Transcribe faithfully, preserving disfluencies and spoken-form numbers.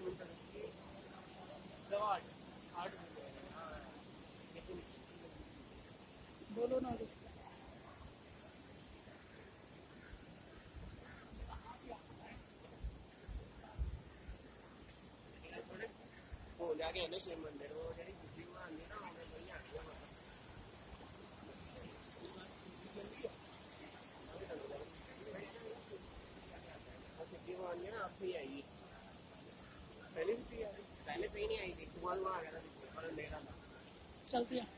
बोलो ना हो जाके ना शिव मंदिर वो जेडी बुद्धि आंदी ना ओने बड़ी आनी है बुद्धि आनी है ना आप सही आई पहले भी पहले सही नहीं आई थी कुमार वहां आ गया था पर अंधेरा था चलती है।